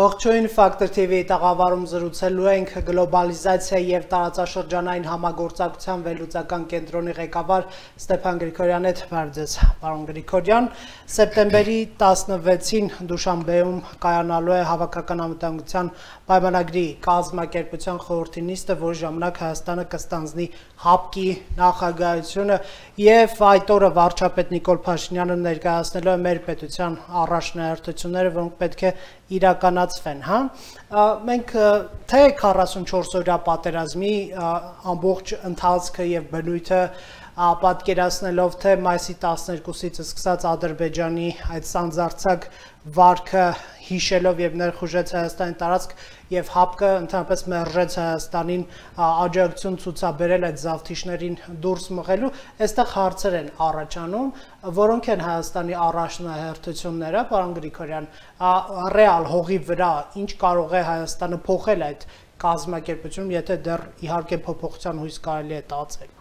Ողջույն Factor TV-ի տաղավարում զրուցելու ենք գլոբալիզացիա եւ տարածաշրջանային համագործակցության վերլուծական կենտրոնի ղեկավար Ստեփան Գրիգորյանի հետ բարձր։ Պարոն Գրիգորյան, սեպտեմբերի 16-ին Դուշանբեում կայանալու է Հավաքական անվտանգության պայմանագրի կազմակերպության խորհրդի նիստը, որի ժամանակ Հայաստանը կստանձնի ՀԱՊԿ-ի նախագահությունը եւ այդ օրը վարչապետ Նիկոլ Փաշինյանը ներկայացնելու է մեր պետության առաջնահերթությունները, որոնք պետք է իրականացվեն, հա? Մենք թե 44 օրյա պատերազմի ամբողջ ընթացքը եւ բնույթը պատկերացնելով թե մայիսի 12-ից սկսած Ադրբեջանի այդ սանձարձակ վարքը հիշելով եւ ներխուժեց Հայաստանի տարածք եւ ՀԱՊԿ-ը ընդհանրապես մերժեց Հայաստանին աջակցություն ցուցաբերել այդ զավթիչներին դուրս մղելու, այստեղ հարցեր են առաջանում, որոնք են Հայաստանի առաջնահերթությունները, պարոն Գրիգորյան, ռեալ հողի վրա ինչ կարող է Հայաստանը փոխել այդ կազմակերպությունում, եթե դեռ իհարկե փոփոխության հույս կարելի է տածել։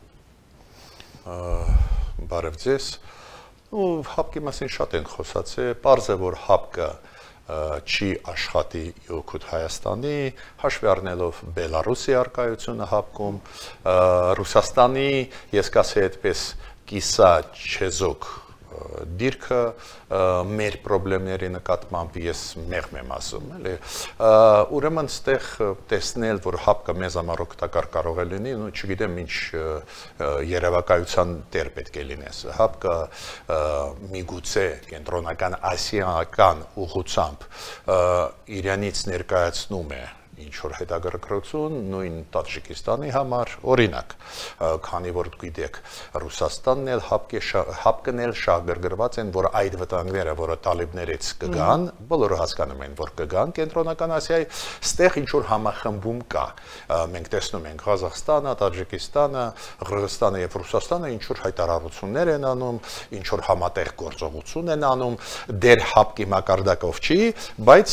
Բարև ձեզ, ՀԱՊԿ-ի մասին շատ ենք խոսացել, պարզ է, որ ՀԱՊԿ-ը չի աշխատի օգուտ Հայաստանի, հաշվի առնելով Բելարուսի առկայությունը ՀԱՊԿ-ում, Ռուսաստանի, ես կասեի այդպես, կիսա չեզոք դիրքը մեր պրոբլեմների նկատմամբ ես մեղմ եմ ասում, էլի, ուրեմն ստեղ տեսնել, որ ՀԱՊԿ-ը մեզ համար օգտակար կարող է լինի, ու չգիտեմ ինչ երևակայության տեր պետք է լինես, ՀԱՊԿ-ը միգուցե կենտրոնական ասիական ուղղությամբ իրանից ներկայացնում է ինչ-որ հետաքրքրություն նույն Տաջիկստանի համար, օրինակ, քանի որ գիտեք, Ռուսաստանն էլ ՀԱՊԿ-ն էլ շահագրգռված են, որ այդ վտանգները, որը տալիբներից կգան, բոլորը հասկանում են, որ կգան կենտրոնական Ասիայի, ստեղ ինչ-որ համախմբում կա։ Մենք տեսնում ենք Ղազախստանը, Տաջիկստանը, Qırğızstանը եւ Ռուսաստանը ինչ-որ հայտարարություններ են անում, ինչ-որ համատեղ գործողություն են անում, դեր ՀԱՊԿ-ի մակարդակով չի, բայց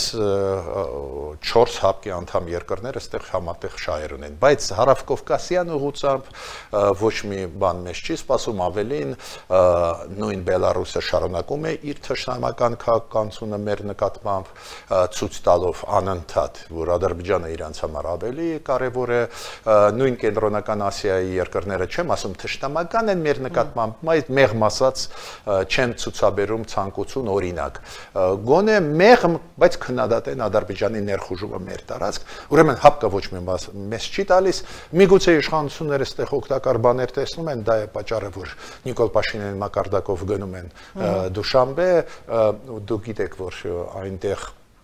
4 ՀԱՊԿ-ի անդամ երկրները այստեղ համատեղ շահեր ունեն, բայց հարավկովկասյան ուղղությամբ ոչ մի բան մեզ չի սպասում, ավելին նույն Բելարուսը շարունակում է իր թշնամական քաղաքականությունը մեր նկատմամբ ցույց տալով անընդհատ, որ Ադրբեջանը իրանց համար ավելի կարևոր է, նույն կենտրոնական Ասիայի երկրները չեմ ասում թշնամական են մեր նկատմամբ, բայց մեղմ ասած չեն ցուցաբերում ցանկություն օրինակ, գոնե մեղմ, բայց քննադատեն Ադրբեջանի ներխուժումը մեր տարածք, ուրեմն ՀԱՊԿ-ը ոչ մի մեզ չի տալիս, միգուցե իշխանությունները այստեղ օգտակար բաներ տեսնում են, դա է պատճառը, որ Նիկոլ Փաշինյանի մակարդակով գնում են Դուշանբե, դուք գիտեք, որ այնտեղ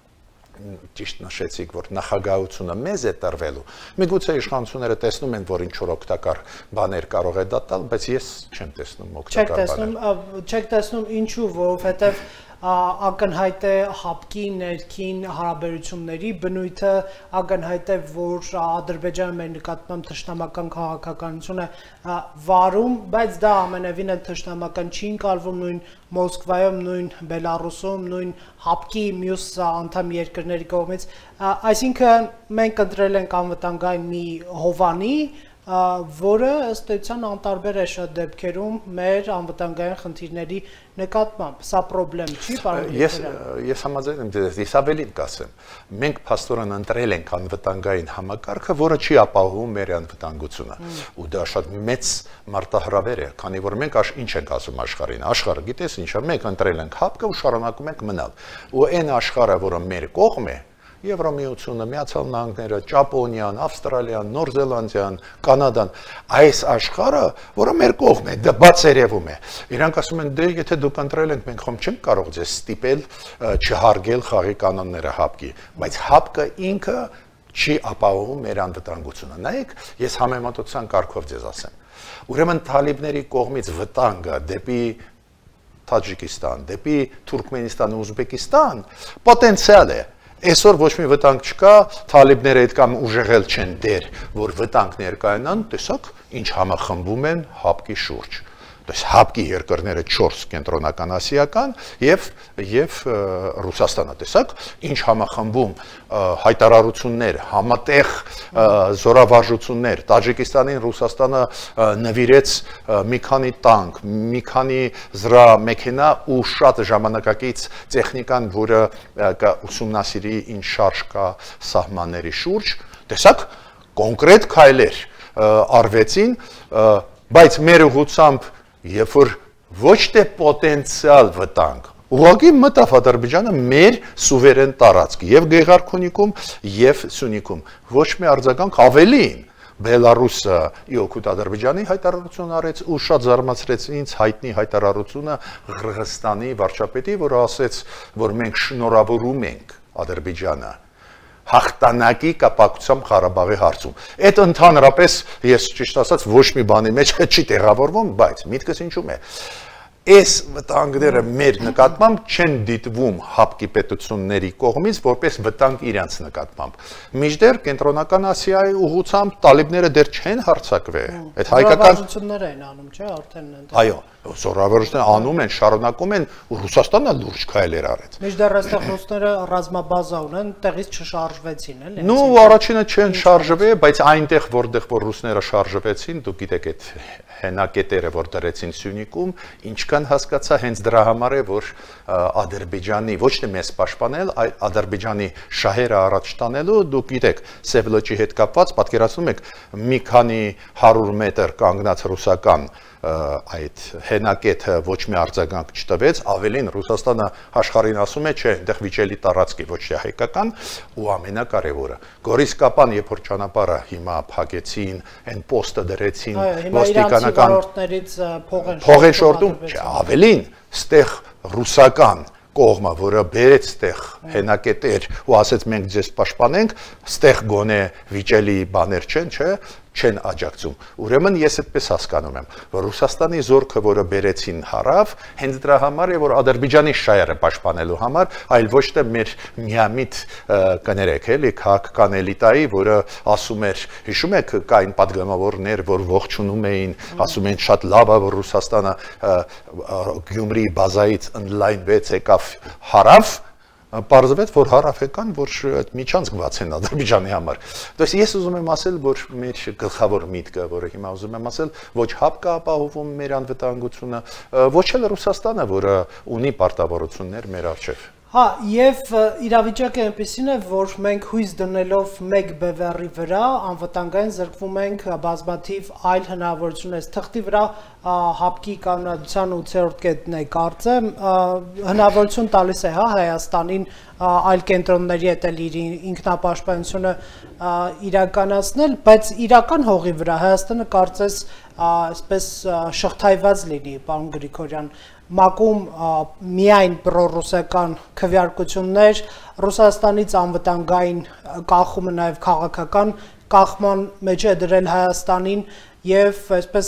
ճիշտ նշեցիք, որ նախագահությունը մեզ է տրվելու, միգուցե իշխանությունները տեսնում են, որ ինչ-որ օգտակար բաներ կարող է դա տալ, բայց ես չեմ տեսնում օգտակար բաներ։ Չեք տեսնում ինչու, որովհետև ակնհայտ է ՀԱՊԿ-ի ներքին հարաբերությունների բնույթը, ակնհայտ է, որ Ադրբեջանը մեր նկատմամբ թշնամական քաղաքականություն է վարում, բայց դա ամենևին էլ թշնամական չի ընկալվում նույն Մոսկվայում, նույն Բելարուսում, նույն ՀԱՊԿ-ի մյուս անդամ երկրների կողմից, այսինքն մենք ընտրել ենք անվտանգային մի հովանի, որը ըստ էության անտարբեր է շատ դեպքերում մեր անվտանգային խնդիրների նկատմամբ, սա պրոբլեմ չի, պարոն Գրիգորյան։ Ես համաձայն եմ ձեզ, ես ավելին կասեմ, մենք փաստորեն ընտրել ենք անվտանգային համակարգը, որը չի ապահովում մեր անվտանգությունը, ու դա շատ մեծ մարտահրավեր է, քանի որ մենք ինչ ենք ասում աշխարհին, աշխարհը գիտես ինչ է, մենք ընտրել ենք ՀԱՊԿ-ը ու շարունակում ենք մնալ, ու այն աշխարհը, որը մեր կողմ է, Եվրամիությունը, Միացյալ Նահանգները, Ճապոնիան, Ավստրալիան, Նոր Զելանդիան, Կանադան, այս աշխարհը, որը մեր կողմ է, դա բաց երևում է։ Իրանք ասում են, դե եթե դուք ընտրել եք, մենք խոմ չենք կարող ձեզ ստիպել չհարգել խաղի կանոնները ՀԱՊԿ-ի, բայց ՀԱՊԿ-ը ինքը չի ապահովում մեր անվտանգությունը։ Նայեք, ես համեմատության կարգով ձեզ ասեմ։ Ուրեմն թալիբների կողմից վտանգը դեպի Տաջիկստան, դեպի Թուրքմենստան ու Ուզբեկստան պոտենցիալ է։ Այսօր ոչ մի վտանգ չկա, թալիբները այդքան ուժեղել չեն դեր, որ վտանգ ներկայանան, տեսակ ինչ համախմբում են ՀԱՊԿ-ի շուրջ։ Դες հապկի երկրները 4 կենտրոնական ասիական եւ Ռուսաստանը, տեսակ, ինչ համախմբում հայտարարություններ, համատեղ զորավարժություններ, Տաջիկստանին Ռուսաստանը նվիրեց մի քանի տանկ, մի քանի զրահ-մեքենա ու շատ ժամանակակից տեխնիկան, որը ուսումնասիրի ինչ շարժ կա սահմանների շուրջ, տեսակ, կոնկրետ քայլեր արվեցին, բայց մեր ուղղությամբ Երբ որ ոչ թե պոտենցիալ վտանգ, ուղղակի մտավ Ադրբեջանը մեր սուվերեն տարածք եւ Գեղարքունիքում եւ Սյունիքում, ոչ մի արձագանք ավելին Բելարուսը իօքուտ Ադրբեջանի հայտարարություն արեց ու շատ զարմացրեց ինձ հայտնի հայտարարությունը Ղրղստանի վարչապետի, որը ասեց, որ մենք շնորհավորում ենք Ադրբեջանը հաղթանակի կապակցությամբ Ղարաբաղի հարցում։ Այդ ընդհանրապես ես ճիշտ ասած ոչ մի բանի մեջ չի տեղավորվում, բայց միտքս ինչու՞մ է։ Այս վտանգները մեր նկատմամբ չեն դիտվում հապկի պետությունների կողմից որպես վտանգ իրենց նկատմամբ։ Մինչդեռ կենտրոնական Ասիայի ուղղությամբ տալիբները դեռ չեն հարձակվել։ Այդ հայկական զորավարժություններ են անում, չէ՞, արդեն են։ Այո, զորավարժությունները անում են, շարունակում են, ու Ռուսաստանը լուրջ քայլեր արեց։ Մինչդեռ այստեղ ռուսները ռազմաբազա ունեն, տեղից չշարժվեցին, էլի։ Ну, առաջինը չեն շարժվել, բայց այնտեղ, որտեղ որ ռուսները շարժվեցին, դուք գիտեք այդ հենակետերը, որ դրեցին Սյունիքում, ինչքան հասկացա, հենց դրա համար է, որ Ադրբեջանի ոչ թե մեզ պաշտպանել, այլ Ադրբեջանի շահերը առաջ տանելու, դուք գիտեք, Սև լճի հետ կապված, պատկերացնում եք, մի քանի 100 մետր կանգնած ռուսական այդ հենակետը ոչ մի արձագանք չտվեց, ավելին Ռուսաստանը աշխարհին ասում է, չէ, այնտեղ վիճելի տարածքի ոչ թե հայկական, ու ամենակարևորը, Գորիսկապան, երբ որ ճանապարհը հիմա փակեցին, այն պոստը դրեցին, ոստիկանական փող են շորտում, չէ, ավելին, ստեղ ռուսական կողմը, որը բերեց ստեղ հենակետեր ու ասեց մենք ձեզ պաշտպանենք, ստեղ գոնե վիճելի բաներ չեն, չէ, չեն աջակցում։ Ուրեմն ես այդպես հասկանում եմ, որ Ռուսաստանի զորքը, որը բերեցին հարավ, հենց դրա համար է, որ Ադրբեջանի շահերը պաշտպանելու համար, այլ ոչ թե մեր միամիտ կներեք, էլի, քաղաքական էլիտայի, որը ասում էր, հիշում եք, կային պատգամավորներ, որ ողջունում էին, ասում էին շատ լավ է, որ Ռուսաստանը Գյումրի բազայից ընդլայնվեց, եկավ հարավ, Պարզվեց, որ հարավեկան, որ այդ միջանցք բաց են Ադրբեջանի համար։ Դες ես ուզում եմ ասել, որ մեր գլխավոր միտքը, որը հիմա ուզում եմ ասել, ոչ հապկը ապահովում մեր անվտանգությունը, ոչ էլ Ռուսաստանը, որը ունի պարտավորություններ մեր առջև։ Հա, եւ իրավիճակը այնպեսին է, որ մենք հույս դնելով մեկ բևեռի վրա անվտանգային զրկվում ենք բազմաթիվ այլ հնարավորություններից։ Թղթի վրա հապկի կանոնադրության 8-րդ կետն է կարծեմ, հնարավորություն տալիս է, հա, Հայաստանին այլ կենտրոնների հետ էլ իր ինքնապաշտպանությունը իրականացնել, բայց իրական հողի վրա Հայաստանը կարծես այսպես շղթայված լինի, պարոն Գրիգորյան, մակում միայն պրոռուսական քվեարկություններ, Ռուսաստանից անվտանգային կախումը նաև քաղաքական կախման մեջ է դրել Հայաստանին եւ այսպես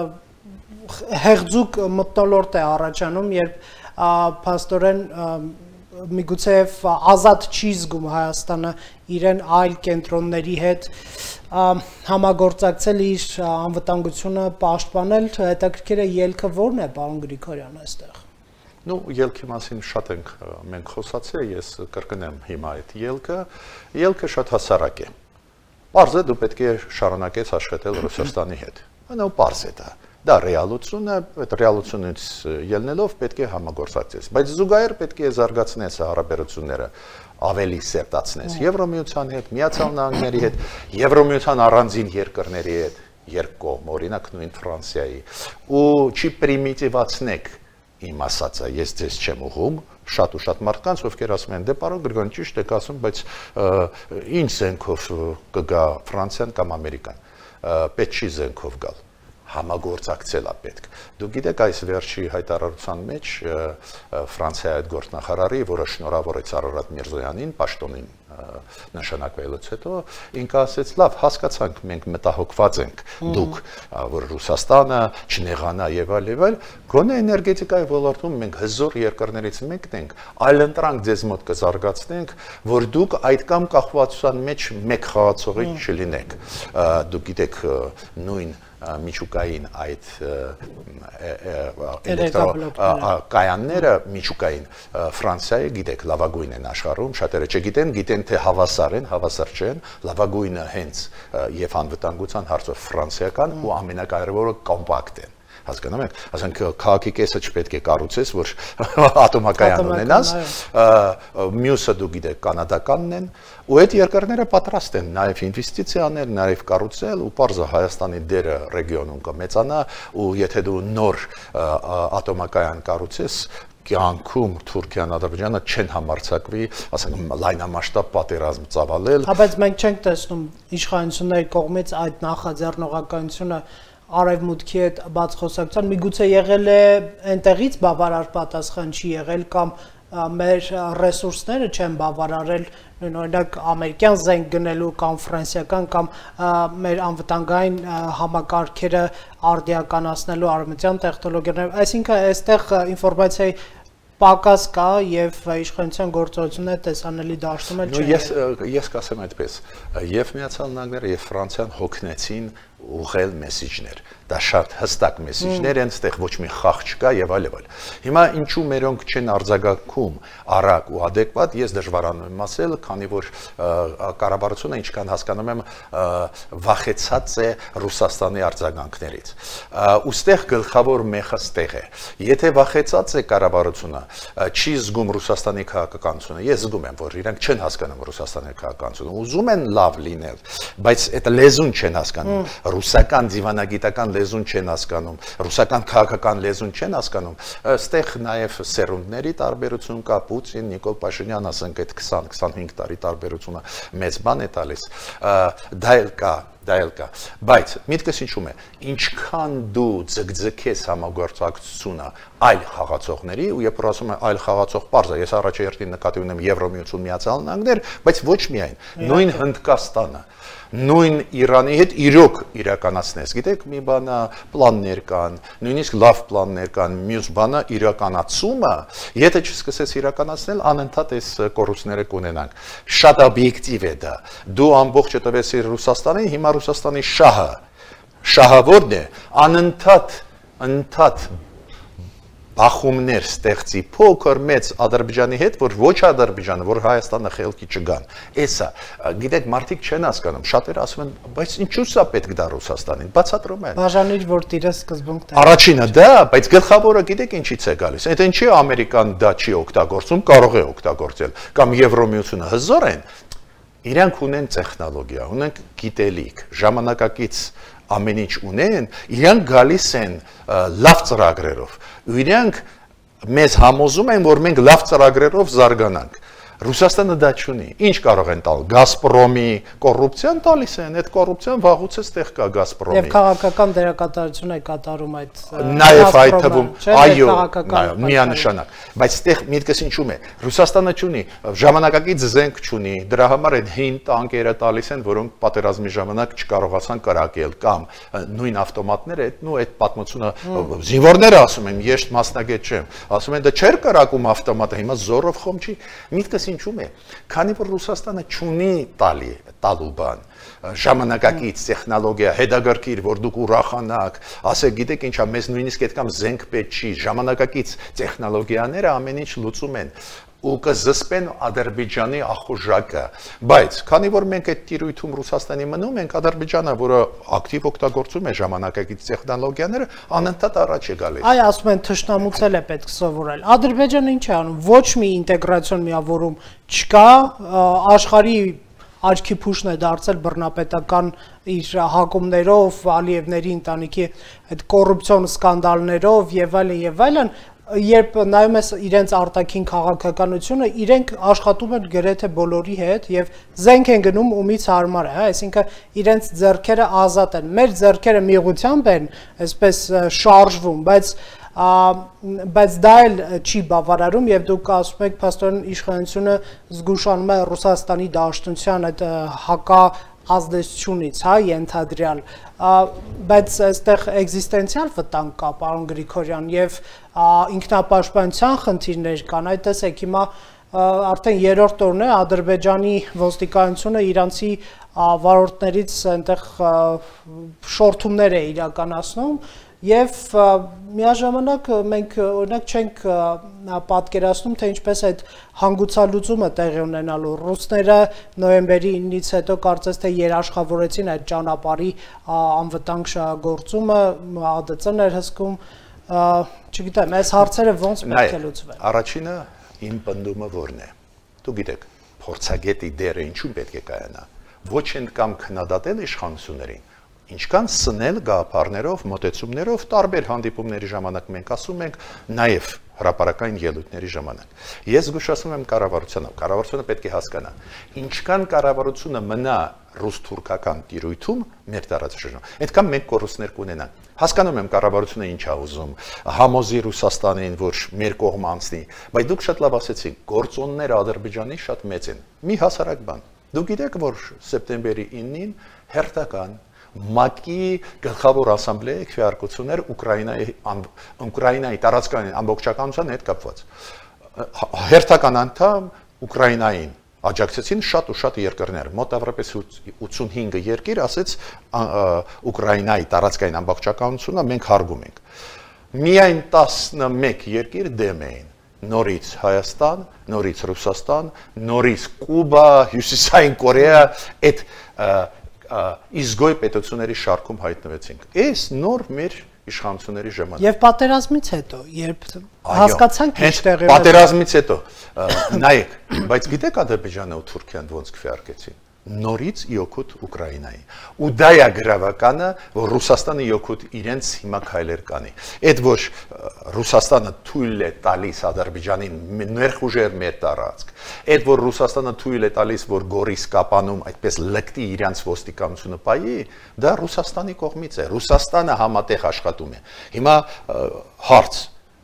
հեղձուկ մթնոլորտ է առաջանում, երբ փաստորեն միգուցե ազատ չի զգում Հայաստանը իրեն այլ կենտրոնների հետ համագործակցել իր անվտանգությունը պաշտպանել, հետաքրքիր է ելքը որն է, պարոն Գրիգորյան, այստեղ։ Ну, ելքի մասին շատ ենք մենք խոսացել, ես կրկնեմ հիմա այդ ելքը շատ հասարակ է։ Պարզ է, դու պետք է շարունակես աշխատել Ռուսաստանի հետ։ Այնու պարզ է դա։ Դա ռեալությունը, այդ ռեալությունից ելնելով պետք է համագործակցես, բայց զուգահեռ պետք է զարգացնես հարաբերությունները, ավելի սերտացնես Եվրոմիության հետ, Միացյալ Նահանգների հետ, Եվրոմիության առանձին երկրների հետ, երկկողմ, օրինակ նույն Ֆրանսիայի, ու չի պրիմիտիվացնեք իմ ասածը, ես ձեզ չեմ ուղում, շատ ու շատ մարդկանց, ովքեր ասում են, դե պարոն Գրիգորյան, ճիշտ եք ասում, բայց ինչ զենքով կգա Ֆրանսիան կամ Ամերիկան, պետք չի զենքով գալ, համագործակցել է պետք։ Դուք գիտեք, այս վերջի հայտարարության մեջ Ֆրանսիայի այդ գործնախարարի, որը շնորհավորեց Արարատ Միրզոյանին, պաշտոնին նշանակվելուց հետո ինքը ասեց լավ հասկացանք մենք մտահոգված ենք դուք որ Ռուսաստանը չնեղանա եւ այլ գոնե էներգետիկայի ոլորտում մենք հզոր երկրներից մեկն ենք այլընտրանք ձեզ մոտ կզարգացնենք որ դուք այդ կամ կախվածության մեջ մեկ խաղացողի չլինեք դուք գիտեք նույն միջուկային այդ կայանները միջուկային Ֆրանսիայի գիտեք լավագույնն են աշխարհում շատերը չգիտեն թե հավասար չեն լավագույնը հենց եւ անվտանգության հարցով ֆրանսիական ու ամենակարևորը կոմպակտ են հասկանում եք ասենք քաղաքի կեսը չպետք է կառուցես որ ատոմակայան ունենաս մյուսը դու գիտեք կանադականն են ու այդ երկրները պատրաստ են նաև ինվեստիցիա անել նաև կառուցել ու պարզը Հայաստանի դերը ռեգիոնում կմեծանա ու եթե դու նոր ատոմակայան կառուցես կյանքում Թուրքիան Ադրբեջանը չեն համարձակվի ասենք լայնամասշտաբ պատերազմ ծավալել բայց մենք չենք տեսնում իշխանությունների կողմից այդ նախաձեռնողականությունը Արևմուտքի հետ բաց խոսակցության միգուցե եղել է այնտեղից բավարար պատասխան չի եղել կամ մեր ռեսուրսները չեն բավարարել օրինակ ամերիկյան զենք գնելու կամ ֆրանսիական կամ մեր անվտանգային համակարգերը արդիականացնելու արևմտյան տեխնոլոգիաներ այսինքն այստեղ ինֆորմացիայի պակաս կա եւ իշխանության գործողությունները տեսանելի դաշտում էլ չեն ես կասեմ այդպես եւ Միացյալ Նահանգները եւ Ֆրանսիան հոգնեցին ուղղել մեսիջներ դա շատ հստակ մեսիջներ են այդտեղ ոչ մի խաղ չկա եւ այլ հիմա ինչու մերոնք չեն արձագանքում արագ ու adekvat ես դժվարանում եմ ասել քանի որ կառավարությունը ինչքան հասկանում եմ վախեցած է Ռուսաստանի արձագանքներից ուստեղ գլխավոր մեխը ստեղ է եթե վախեցած է կառավարությունը չի զգում Ռուսաստանի քաղաքականությունը ես զգում եմ որ իրենք չեն հասկանում Ռուսաստանի քաղաքականությունը ուզում են լավ լինել բայց այդ լեզուն չեն հասկանում ռուսական դիվանագիտական լեզուն չեն հասկանում, ռուսական քաղաքական լեզուն չեն հասկանում, այստեղ նաև սերունդների տարբերություն կա, Պուտին, Նիկոլ Փաշինյան, ասենք այդ 20-25 տարի տարբերությունը մեծ բան է տալիս, դա էլ կա, բայց միտքս ինչու՞մ է, ինչքան դու ձգձգես համագործակցությունը այլ խաղացողների, ու երբ որ ասում եմ այլ խաղացող պարզ է, ես առաջերտին նկատի ունեմ Եվրամիություն Միացյալ Նահանգներ, բայց ոչ միայն, նույն Հնդկաստանը նույն Իրանի հետ իրոք իրականացնես, գիտեք, մի բանա պլաններ կան, նույնիսկ լավ պլաններ կան, մյուս բանը իրականացումը, եթե չսկսես իրականացնել, անընդհատ այս կոռուպցիաները կունենանք։ Շատ օբյեկտիվ է դա։ Դու ամբողջը տվես Ռուսաստանին, հիմա Ռուսաստանի շահը որն է, անընդհատ բախումներ ստեղծի փոքր մեծ Ադրբեջանի հետ, որ ոչ Ադրբեջանը, որ Հայաստանը խելքի չգան։ Էսա, գիտեք, մարդիկ չեն հասկանում, շատերը ասում են, բայց ինչու՞ սա պետք դա Ռուսաստանին, բացատրում են։ Բաժանիր, որ տիրը սկզբունք տա։ Առաջինը դա, բայց գլխավորը գիտեք ինչից է գալիս։ Այդ ինչի Ամերիկան դա չի օգտագործում, կարող է օգտագործել, կամ Եվրամիությունը հզոր են, իրենք ունեն տեխնոլոգիա, ունեն գիտելիք, ժամանակակից ամեն ինչ ունեն, իրենք գալիս են լավ ծրագրերով, ու իրենք մեզ համոզում են, որ մենք լավ ծրագրերով զարգանանք։ Ռուսաստանը դա չունի։ Ինչ կարող են տալ։ Գազպրոմի կոռուպցիան տալիս են, այդ կոռուպցիան վաղուց է ստեղ կա Գազպրոմի։ Եվ քաղաքական դերակատարություն է կատարում այդ նաև այդ թվում, այո, միանշանակ։ Բայց ստեղ միտքս ինչու՞մ է։ Ռուսաստանը չունի, ժամանակակից զենք չունի, դրա համար են հին տանկերը տալիս են, որոնք պատերազմի ժամանակ չկարողացան կրակել կամ նույն ավտոմատները, այդ պատմությունը զինվորները ասում են, ես մասնագետ չեմ, ասում են դա չէր կրակում ավտոմատը, հիմա զորով խոմ չի։ Միտքս ինչու՞մ է, քանի որ Ռուսաստանը չունի տալու բան, ժամանակակից տեխնոլոգիա, հետագարկիր, որ դուք ուրախանաք, ասեք, գիտեք ինչա, մեզ նույնիսկ այդքան զենք պետք չի, ժամանակակից տեխնոլոգիաները ամեն ինչ լուծում են ու կզսպեն Ադրբեջանի ախորժակը, բայց քանի որ մենք այդ տիրույթում Ռուսաստանի մնում ենք, Ադրբեջանը, որը ակտիվ օգտագործում է ժամանակակից տեխնոլոգիաները, անընդհատ առաջ է գալիս։ Այ ասում են թշնամուց էլ է պետք սովորել։ Ադրբեջանը ինչ է անում։ Ոչ մի ինտեգրացիոն միավորում չկա, աշխարհի աչքի փուշն է դարձել բռնապետական իր հակումներով, Ալիևների ընտանիքի այդ կոռուպցիոն սկանդալներով եւ այլն, երբ նայում ես իրենց արտաքին քաղաքականությունը, իրենք աշխատում են գրեթե բոլորի հետ եւ զենք են գնում ումից հարմար է, հա, այսինքն իրենց ձեռքերը ազատ են։ Մեր ձեռքերը միղությամբ են, այսպես շարժվում, բայց դա էլ չի բավարարում եւ դուք ասում եք փաստորեն իշխանությունը զգուշանում է Ռուսաստանի Դաշնության այդ հակա ազդեցությունից, հա, ենթադրյալ, բայց այստեղ էգզիստենցիալ վտանգ կա, պարոն Գրիգորյան, եւ ինքնապաշտպանության խնդիրներ կան, այդ տեսեք, հիմա արդեն երրորդ օրն է Ադրբեջանի ոստիկանությունը իրանցի վարորդներից այնտեղ շորթումներ է իրականացնում եւ միաժամանակ մենք օրինակ չենք պատկերացնում թե ինչպես այդ հանգուցալուծումը տեղի ունենալու ռուսները նոյեմբերի 9-ից հետո կարծես թե երաշխավորեցին այդ ճանապարհի անվտանգ շահագործումը ԱԴՑ-ն էր հսկում չգիտեմ այս հարցերը ոնց պետք է լուծվեն Առաջինը իմ պնդումը որն է դու գիտեք փորձագետի դերը ինչու պետք է կայանա ոչ ընդկամ քննադատել իշխանություններին Ինչքան սնել գաղափարներով, մոտեցումներով տարբեր հանդիպումների ժամանակ մենք ասում ենք նաև հրապարակային ելույթների ժամանակ։ Ես զգուշացնում եմ կառավարությունը պետք է հասկանա, ինչքան կառավարությունը մնա ռուս-թուրքական տիրույթում մեր տարածաշրջանում։ Այդքան մենք կորուստներ կունենանք։ Հասկանում եմ կառավարությունը ինչ է ուզում, համոզի Ռուսաստանին, որ մեր կողմ անցնի, բայց դուք շատ լավ ասեցիք, գործոնները Ադրբեջանի շատ մեծ են։ Մի հասարակ բան։ Դուք գիտեք, որ սեպտեմբերի 9-ին հերթական ՄԱԿ-ի գլխավոր ասամբլեայի քվեարկություններ Ուկրաինայի տարածքային ամբողջականության հետ կապված։ Հերթական անդամ Ուկրաինային աջակցեցին շատ ու շատ երկրներ, մոտավորապես 85 երկիր ասեց Ուկրաինայի տարածքային ամբողջականությունը մենք հարգում ենք։ Միայն 11 երկիր դեմ էին։ Նորից Հայաստան, նորից Ռուսաստան, նորից Կուբա, Հյուսիսային Կորեա, այդ Իզգոյ պետությունների շարքում հայտնվեցինք։ Այս նոր մեր իշխանությունների ժամանակ։ Եվ պատերազմից հետո, երբ հասկացանք ինչ տեղի ունեցավ։ Պատերազմից հետո, նայեք, բայց գիտեք Ադրբեջանը ու Թուրքիան ոնց քվեարկեցին։ Նորից իօգուտ Ուկրաինայի։ Ու դա է գրավականը, որ Ռուսաստանը իօգուտ իրենց հիմա քայլեր կանի։ Այդ որ Ռուսաստանը թույլ է տալիս Ադրբեջանին ներխուժեր մեր տարածք։ Այդ որ Ռուսաստանը թույլ է տալիս, որ Գորիս կապանում այդպես լկտի իրենց ոստիկանությունը պայի, դա Ռուսաստանի կողմից է։ Ռուսաստանը համատեղ աշխատում է։ Հիմա հարց.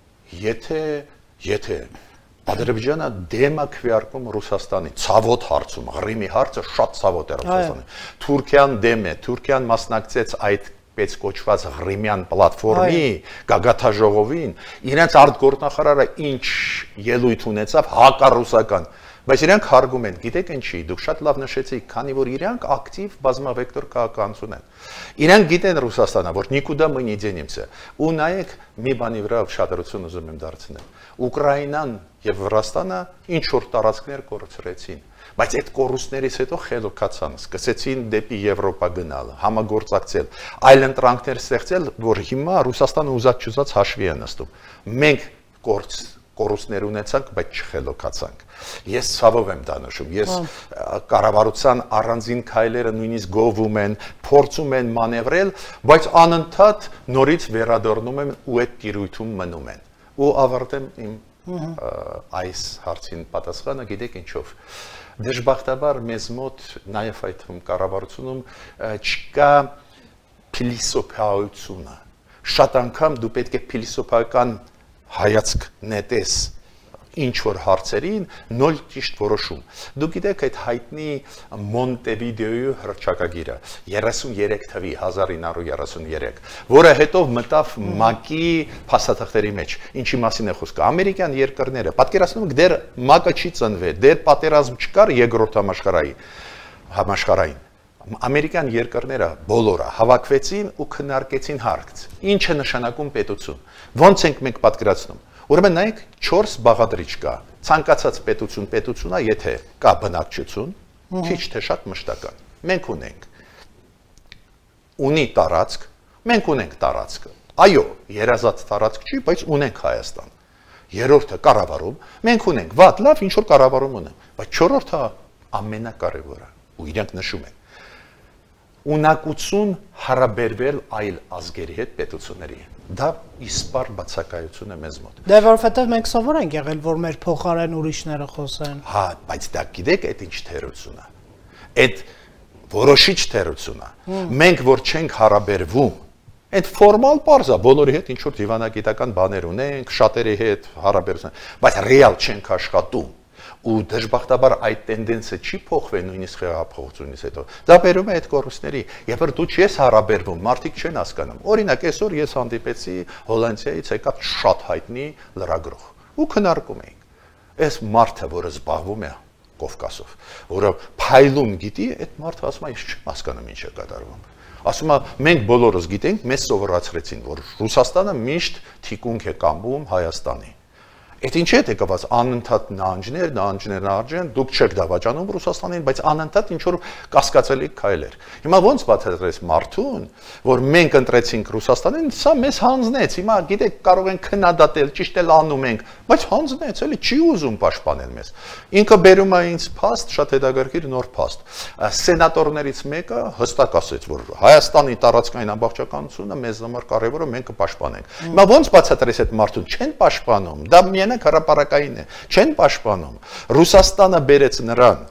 Եթե Ադրբեջանը դեմ է քվեարկում Ռուսաստանի, ցավոտ հարցում, Ղրիմի հարցը շատ ցավոտ է Ռուսաստանի։ Թուրքիան դեմ է, Թուրքիան մասնակցեց այդ պես կոչված Ղրիմյան պլատֆորմի գագաթաժողովին, իրենց արտգործնախարարը ինչ ելույթ ունեցավ հակառուսական, բայց իրանք հարգում են, գիտեք ինչի, դուք շատ լավ նշեցիք, քանի որ իրանք ակտիվ բազմավեկտոր քաղաքականություն են։ Իրանք գիտեն Ռուսաստանը, որ նիկուդա мы не денемся։ Ու նայեք, մի բանի վրա շատերություն ուզում եմ դարձնել։ Ուկրաինան եւ Վրաստանը ինչ որ տարածքներ կորցրեցին, բայց այդ կորուստներից հետո խելոքացան, սկսեցին դեպի Եվրոպա գնալ, համագործակցել, այլ ընտրանքներ ստեղծել, որ հիմա Ռուսաստանը ուզած-չուզած հաշվի է նստում։ Մենք կորուստներ ունեցանք, բայց չխելոքացանք։ Ես ցավով եմ դա նշում։ Ես կառավարության առանձին քայլերը նույնիսկ գովում են, փորձում են մանևրել, բայց անընդհատ նորից վերադառնում են ու այդ տիրույթում մնում են։ Ու ավարտեմ իմ այս հարցին պատասխանը, գիտեք ինչով։ Դժբախտաբար մեզ մոտ նաև այդ կառավարությունում չկա փիլիսոփայությունը։ Շատ անգամ դու պետք է փիլիսոփայական հայացք նետես ինչ որ հարցերին նոր ճիշտ որոշում։ Դուք գիտեք այդ հայտնի Մոնտեվիդեոյի հռչակագիրը 33 թվի 1933, որը հետո մտավ ՄԱԿ-ի փաստաթղթերի մեջ։ Ինչի մասին է խոսքը։ Ամերիկյան երկրները, պատկերացնում եք, դեռ ՄԱԿ-ը չի ծնվել, դեռ պատերազմ չկար երկրորդ համաշխարհային։ Ամերիկյան երկրները բոլորը հավաքվեցին ու քննարկեցին հարց։ Ինչ է նշանակում պետություն։ Ոնց ենք մենք պատկերացնում։ Ուրեմն նայեք 4 բաղադրիչ կա։ Ցանկացած պետություն է, եթե կա բնակչություն, քիչ թե շատ մշտական։ Մենք ունենք ունի տարածք, մենք ունենք տարածքը։ Այո, երազած տարածք չի, բայց ունենք Հայաստան։ Երրորդը կառավարում, մենք ունենք վատ, լավ, ինչ որ կառավարում ունենք, բայց չորրորդը ամենակարևորը, ու իրենք նշում են։ ունակություն հարաբերվել այլ ազգերի հետ պետությունների։ Դա իսպար բացակայություն է մեզ մոտ։ Դե որովհետև մենք սովոր ենք եղել, որ մեր փոխարեն ուրիշները խոսեն։ Հա, բայց դա գիտեք, այդ ինչ թերություն է։ Այդ որոշիչ թերություն է։ Մենք որ չենք հարաբերվում, այդ ֆորմալ բարձ է, բոլորի հետ ինչ որ դիվանագիտական բաներ ունենք, շատերի հետ հարաբերություն, բայց ռեալ չենք աշխատում։ Ու դժբախտաբար այդ տենդենսը չի փոխվել նույնիսկ հեղափոխությունից հետո։ Դա բերում է այդ կորուստների, երբ որ դու չես հարաբերվում, մարդիկ չեն հասկանում։ Օրինակ, այսօր ես հանդիպեցի Հոլանդիայից եկած շատ հայտնի լրագրող ու քննարկում էինք։ Այս մարդը, որը զբաղվում է Կովկասով, որը փայլուն գիտի, այդ մարդը ասում է, ես չեմ հասկանում ինչ է կատարվում։ Ասում է, մենք բոլորս գիտենք, մեզ սովորացրեցին, որ Ռուսաստանը միշտ թիկունք է կամբում Հայաստանի։ Այդ ինչ է եկված անընդհատ նահանջներ, դուք չեք դավաճանում Ռուսաստանին, բայց անընդհատ ինչ որ կասկածելի քայլեր։ Հիմա ոնց բացատրես մարդուն, որ մենք ընտրեցինք Ռուսաստանին, սա մեզ հանձնեց։ Հիմա գիտեք, կարող են քննադատել, ճիշտ էլ անում ենք, բայց հանձնեց, էլի չի ուզում պաշտպանել մեզ։ Ինքը բերում է ինձ փաստ, շատ հետաքրքիր նոր փաստ։ Սենատորներից մեկը հստակ ասեց, որ Հայաստանի տարածքային ամբողջականությունը մեզ համար կարևոր է, մենք կպաշտպանենք։ Հիմա ոնց բացատրես այդ մարդուն, չեն պաշտպանում։ Դա հրապարակային է, չեն պաշտպանում։ Ռուսաստանը բերեց նրան,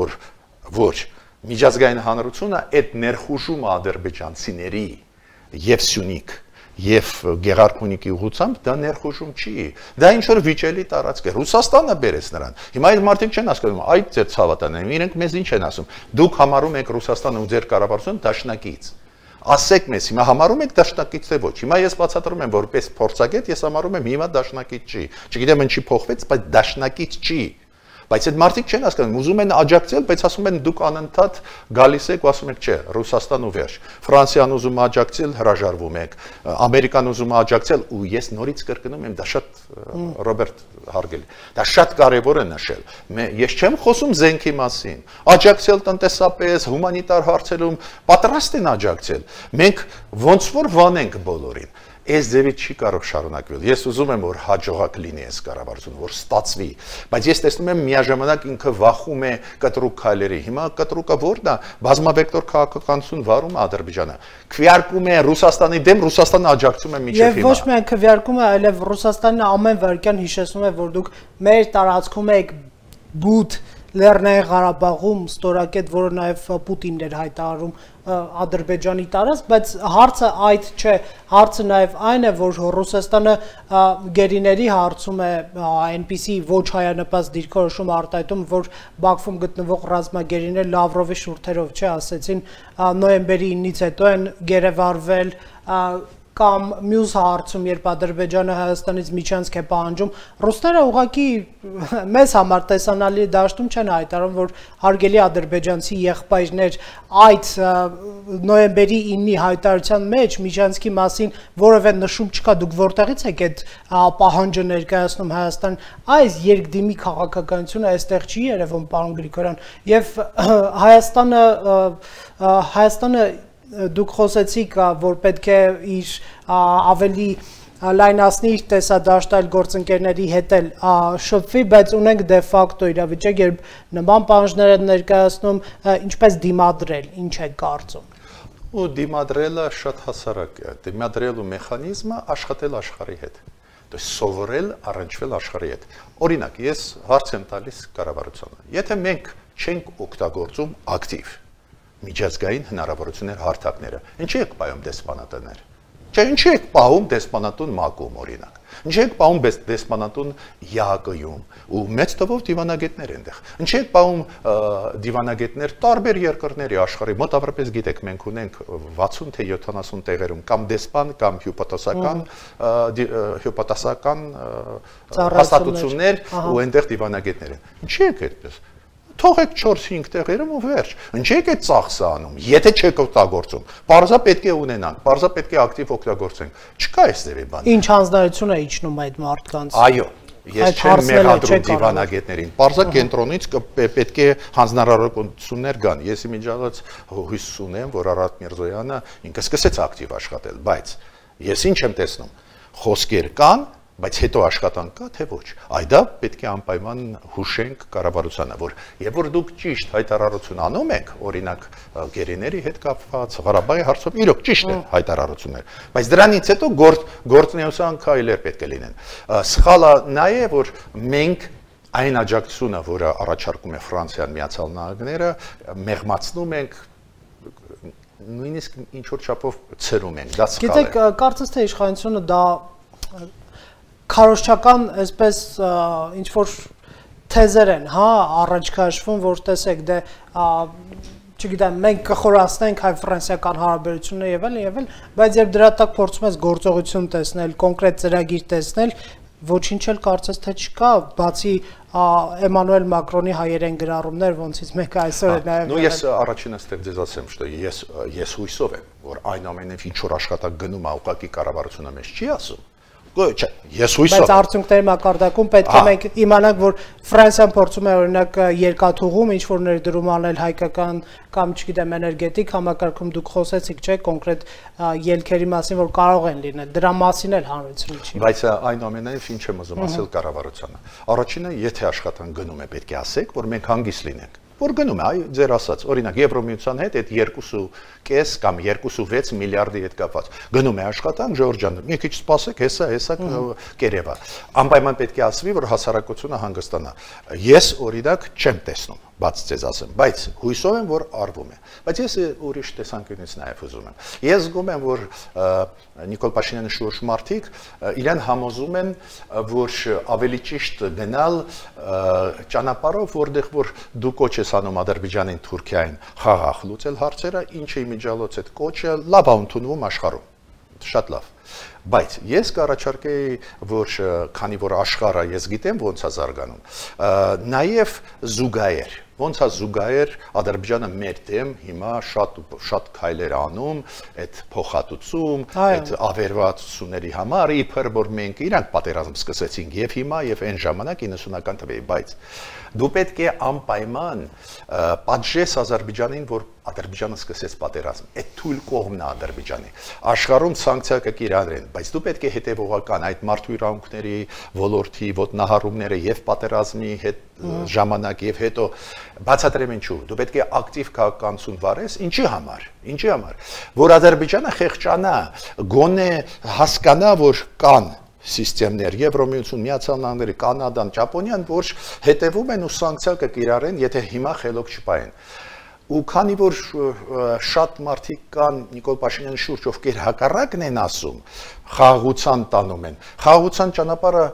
որ միջազգային հանրությունը այդ ներխուժումը ադրբեջանցիների եւ Սյունիք եւ Գեղարքունիքի ուղղությամբ դա ներխուժում չի։ Դա ինչ որ վիճելի տարածք է։ Ռուսաստանը բերեց նրան։ Հիմա այդ մարդիկ չեն հասկանում, այդ ձեր ցավատաներն, իրենք մեզ ինչ են ասում։ Դուք համարում եք Ռուսաստանը ու ձեր կառավարությունը դաշնակից։ Ասեք մեզ, հիմա համարում եք դաշնակից թե ոչ։ Հիմա ես բացատրում եմ որպես փորձագետ, ես համարում եմ հիմա դաշնակից չի։ Չգիտեմ ինչի փոխվեց, բայց դաշնակից չի։ Բայց այդ մարդիկ չեն հասկանում, ուզում են աջակցել, բայց ասում են դուք անընդհատ գալիս եք ու ասում եք չէ, Ռուսաստան ու վերջ։ Ֆրանսիան ուզում է աջակցել, հրաժարվում եք։ Ամերիկան ուզում է աջակցել ու ես նորից կրկնում եմ, դա շատ Ռոբերտ Հարգելի։ Դա շատ կարևոր է նշել։ Ես չեմ խոսում զենքի մասին։ Աջակցել տնտեսապես, հումանիտար հարցերում պատրաստ են աջակցել։ Մենք ոնց որ վանենք բոլորին։ Այս ձևից չի կարող շարունակվել։ Ես ուզում եմ, որ հաջողակ լինի այս կառավարությունը, որ ստացվի, բայց ես տեսնում եմ միաժամանակ ինքը վախում է կտրուկ քայլերի։ Հիմա կտրուկը որն է, բազմավեկտոր քաղաքականություն վարում է Ադրբեջանը։ Քվեարկում է Ռուսաստանի դեմ, Ռուսաստանը աջակցում է միջև հիմա։ Եվ ոչ միայն քվեարկում է, այլև Ռուսաստանը ամեն վայրկյան հիշեցնում է, որ դուք մեր տարածքում եք բութ Լեռնային Ղարաբաղում ստորակետ, որը նաև Պուտինն էր հայտարարում Ադրբեջանի տարածք, բայց հարցը այդ չէ, հարցը նաև այն է, որ Ռուսաստանը գերիների հարցում է այնպիսի ոչ հայանպաստ դիրքորոշում արտահայտում, որ Բաքվում գտնվող ռազմագերիներ Լավրովի շուրթերով չէ, ասեցին նոյեմբերի 9-ից հետո են գերեվարվել կամ մյուս հարցում, երբ Ադրբեջանը Հայաստանից միջանցք է պահանջում, ռուսները ուղղակի մեզ համար տեսանալի դաշտում չեն հայտարարում, որ հարգելի ադրբեջանցի եղբայրներ այդ նոյեմբերի 9-ի հայտարարության մեջ միջանցքի մասին որևէ նշում չկա, դուք որտեղից եք այդ պահանջը ներկայացնում Հայաստան, այս երկդիմի քաղաքականությունը այստեղ չի երևում, պարոն Գրիգորյան, եւ Հայաստանը դուք խոսեցիք, որ պետք է իր ավելի լայնացնի իր տեսադաշտը այլ գործընկերների հետ էլ շփվի, բայց ունենք դե ֆակտո իրավիճակ, երբ նման պահանջներ են ներկայացնում, ինչպես դիմադրել, ինչ է կարծում։ Ու դիմադրելը շատ հասարակ է, դիմադրելու մեխանիզմը աշխատել աշխարհի հետ, սովորել առնչվել աշխարհի հետ։ Օրինակ, ես հարց եմ տալիս կառավարությանը, եթե մենք չենք օգտագործում ակտիվ միջազգային հնարավորություններ հարթակները, ինչի եք պահում դեսպանատներ։ Չէ, ինչի եք պահում դեսպանատուն ՄԱԿ-ում օրինակ։ Ինչի եք պահում դեսպանատուն ԵԱԿ-ում ու մեծ թվով դիվանագետներ այնտեղ։ Ինչի եք պահում դիվանագետներ տարբեր երկրների աշխարհի, մոտավորապես գիտեք, մենք ունենք 60 թե 70 տեղերում կամ դեսպան կամ հյուպատոսական հաստատություններ ու այնտեղ դիվանագետներ են։ Ինչի եք այդպես։ Թողեք 4-5 տեղերում ու վերջ։ Ինչի եք այդ ծախսը անում, եթե չեք օգտագործում։ Պարզա պետք է ունենանք, պարզա պետք է ակտիվ օգտագործենք։ Չկա այստեղի բան։ Ինչ հանձնարարություն է իջնում այդ մարդկանց։ Այո, ես չեմ մեղադրում դիվանագետներին։ Պարզա կենտրոնից պետք է հանձնարարություններ գան։ Ես իմիջիալից հույս ունեմ, որ Արարատ Միրզոյանը ինքը սկսեց ակտիվ աշխատել, բայց ես ինչ եմ տեսնում։ Խոսքեր կան, բայց հետո աշխատանք կա թե ոչ։ Այ դա պետք է անպայման հուշենք կառավարությանը, որ երբ որ դուք ճիշտ հայտարարություն անում եք, օրինակ գերիների հետ կապված, Ղարաբաղի հարցով իրոք ճիշտ է հայտարարություններ, բայց դրանից հետո գործունեության քայլեր պետք է լինեն։ Սխալը նա է, որ մենք այն աջակցությունը, որը առաջարկում է Ֆրանսիան, Միացյալ Նահանգները, մեղմացնում ենք, նույնիսկ ինչ որ չափով ցրում ենք, դա սխալ է։ Գիտեք, կարծես թե իշխանությունը դա քարոզչական, այսպես ինչ որ թեզեր են, հա, առաջ քաշվում, որ տեսեք, դե չգիտեմ, մենք կխորացնենք հայ-ֆրանսիական հարաբերությունները եւ այլն, բայց երբ դրա տակ փորձում ես գործողություն տեսնել, կոնկրետ ծրագիր տեսնել, ոչինչ էլ կարծես թե չկա, բացի Էմանուել Մակրոնի հայերեն գրառումներ, ոնցից մեկը այսօր է նաև։ Ну ես առաջինը ստեղ ձեզ ասեմ, что ես հույսով եմ, որ այն ամենով ինչ որ աշխատակ գնում է, ուղղակի կառավարությունը մեզ չի ասում։ Չէ, ես հույսով եմ։ Բայց արդյունքների մակարդակում պետք է մենք իմանանք, որ Ֆրանսիան փորձում է օրինակ երկաթուղում ինչ որ ներդրում անել հայկական կամ չգիտեմ էներգետիկ համակարգում դուք խոսեցիք, չէ, կոնկրետ ելքերի մասին, որ կարող են լինել, դրա մասին էլ հանրությունը չի։ Բայց այն ամենայնիվ ինչ եմ ուզում ասել կառավարությանը։ Առաջինը, եթե աշխատանք գնում է, պետք է ասեք, որ մենք հանգիստ լինենք։ Որ գնում է, այ ձեր ասած, օրինակ Եվրոմիության հետ այդ 2.5 կամ 2.6 միլիարդի հետ կապված։ Գնում է աշխատանք, Ժորժ ջան, մի քիչ սպասեք, հեսա կերևա։ Անպայման պետք է ասվի, որ հասարակությունը հանգստանա։ Ես օրինակ չեմ տեսնում, բաց ձեզ ասեմ, բայց հույսով եմ, որ արվում է։ Բայց ես ուրիշ տեսանկյունից նաև ուզում եմ։ Ես զգում եմ, որ Նիկոլ Փաշինյանի շուրջ մարդիկ իրեն համոզում են, որ ավելի ճիշտ գնալ ճանապարհով, որտեղ որ դու կոչ ես անում Ադրբեջանին, Թուրքիային խաղաղ լուծել հարցերը, ինչի միջոցով այդ կոչը լավ է ընդունվում աշխարհում։ Շատ լավ։ Բայց ես կառաջարկեի, որ քանի որ աշխարհը ես գիտեմ ոնց է զարգանում, նաև զուգահեռ ոնց է զուգահեռ Ադրբեջանը մեր դեմ հիմա շատ քայլեր անում, այդ փոխհատուցում, այդ ավերվածությունների համար, իբր որ մենք իրանք պատերազմ սկսեցինք եւ հիմա եւ այն ժամանակ 90-ական թվերի, բայց դու պետք է անպայման պատժես Ադրբեջանին, որ Ադրբեջանը սկսեց պատերազմ։ Այդ թույլ կողմն է Ադրբեջանի։ Աշխարհում սանկցիա կկիրառեն, բայց դու պետք է հետևողական այդ մարդու իրավունքների ոլորտի ոտնահարումները եւ պատերազմի հետ ժամանակ եւ հետո բացատրեմ ինչու։ Դու պետք է ակտիվ քաղաքականություն վարես, ինչի համար, որ Ադրբեջանը խեղճանա, գոնե հասկանա, որ կան սիստեմներ, Եվրոմիություն, Միացյալ Նահանգները, Կանադան, Ճապոնիան, որ հետևում են ու սանկցիա կկիրառեն, եթե հիմա խելոք չպայեն։ Ու քանի որ շատ մարդիկ կան Նիկոլ Փաշինյանի շուրջ, ովքեր հակառակն են ասում, խաղաղության տանում են, խաղաղության ճանապարհը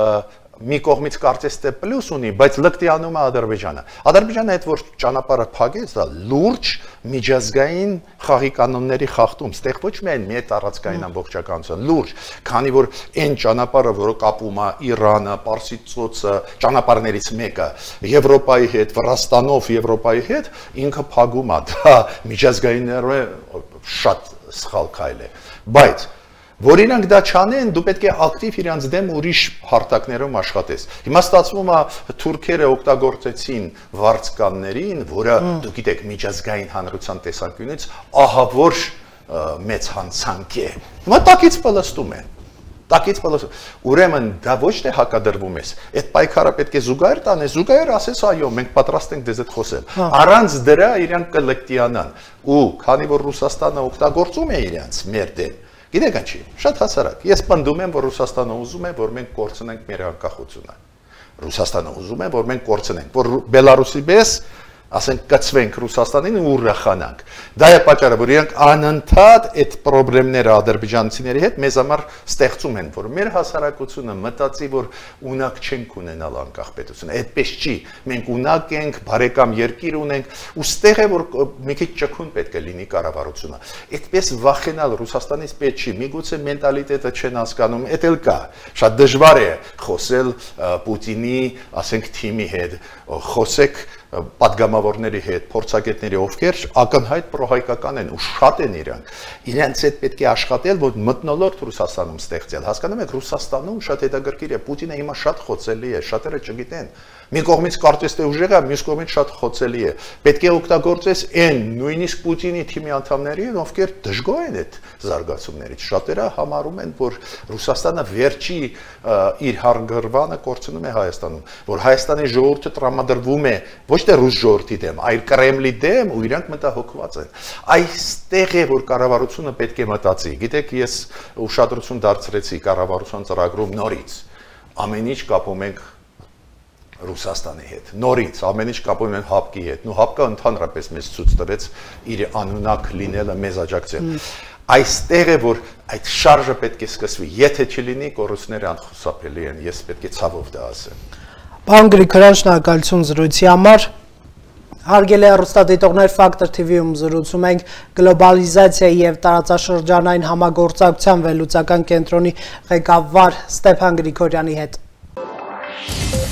մի կողմից կարծես թե պլյուս ունի, բայց լկտի անում է Ադրբեջանը։ Ադրբեջանը այդ որ ճանապարհը փակեց, դա լուրջ միջազգային խաղի կանոնների խախտում, ստեղ ոչ միայն մեր տարածքային ամբողջականություն, լուրջ, քանի որ այն ճանապարհը, որը կապում է Իրանը, Պարսից ծոցը, ճանապարհներից մեկը Եվրոպայի հետ, Վրաստանով Եվրոպայի հետ, ինքը փակում է, դա միջազգայիններով շատ սխալ քայլ է, բայց որ իրանք դա չանեն, դու պետք է ակտիվ իրանց դեմ ուրիշ հարթակներում աշխատես։ Հիմա ստացվում է թուրքերը օգտագործեցին վարձկաններին, որը դու գիտեք միջազգային հանրության տեսանկյունից ահավոր մեծ հանցանք է։ Հիմա տակից պլստում է։ Ուրեմն դա ոչ թե հակադրվում ես, այդ պայքարը պետք է զուգահեռ տանես, զուգահեռ ասես այո, մենք պատրաստ ենք դեզ հետ խոսել։ Առանց դրա իրանք կլկտիանան։ Ու քանի որ Ռուսաստանը օգտագործում է իրանց մեր դեմ, գիտեք ինչի, շատ հասարակ։ Ես պնդում եմ, որ Ռուսաստանը ուզում է, որ մենք կորցնենք մեր անկախությունը։ Ռուսաստանը ուզում է, որ մենք կորցնենք, որ Բելարուսի պես ասենք կծվենք Ռուսաստանին ու ուրախանանք։ Դա է պատճառը, որ իրանք անընդհատ այդ խնդիրները ադրբեջանցիների հետ մեզ համար ստեղծում են, որ մեր հասարակությունը մտածի, որ ունակ չենք ունենալ անկախ պետություն։ Այդպես չի։ Մենք ունակ ենք, բարեկամ երկիր ունենք, ու ստեղ է, որ մի քիչ ճկուն պետք է լինի կառավարությունը։ Այդպես վախենալ Ռուսաստանից պետք չի։ Միգուցե մենտալիտետը չեն հասկանում, էդ էլ կա։ Շատ դժվար է խոսել Պուտինի, ասենք թիմի հետ, խոսեք պատգամավորների հետ, փորձագետների, ովքեր ակնհայտ պրոհայկական են ու շատ են իրենց հետ պետք է աշխատել, որ մթնոլորտ Ռուսաստանում ստեղծել։ Հասկանում եք, Ռուսաստանում շատ հետաքրքիր է, Պուտինը հիմա շատ խոցելի է, շատերը չգիտեն։ Մի կողմից կարծես թե ուժեղ է, մյուս կողմից շատ խոցելի է։ Պետք է օգտագործես այն նույնիսկ Պուտինի թիմի անդամներին, ովքեր դժգոհ են այդ զարգացումներից։ Շատերը համարում են, որ Ռուսաստանը վերջի իր հարգարվանը կորցնում է Հայաստանում, որ Հայաստանի ժողովուրդը տրամադրվում է ոչ թե ռուս ժողովրդի դեմ, այլ Կրեմլի դեմ ու իրանք մտահոգված են։ Այստեղ է, որ կառավարությունը պետք է մտածի։ Գիտեք, ես ուշադրություն դարձրեցի կառավարության ծրագրում նորից։ Ամեն ինչ կապում ենք Ռուսաստանի հետ։ Նորից ամեն ինչ կապում են ՀԱՊԿ-ի հետ։ Ու ՀԱՊԿ-ը ընդհանրապես մեզ ցույց տվեց իր անունակ լինելը մեզ աջակցել։ Այստեղ է, որ այդ շարժը պետք է սկսվի։ Եթե չլինի, կոռուպցիաները անխուսափելի են։ Ես պետք է ցավով դա ասեմ։ Պարոն Գրիգորյան, շնորհակալություն զրույցի համար։ Հարգելի հեռուստադիտողներ, Factor TV-ում զրուցում ենք գլոբալիզացիայի եւ տարածաշրջանային համագործակցության վերլուծական կենտրոնի ղեկավար Ստեփան Գրիգորյանի հետ։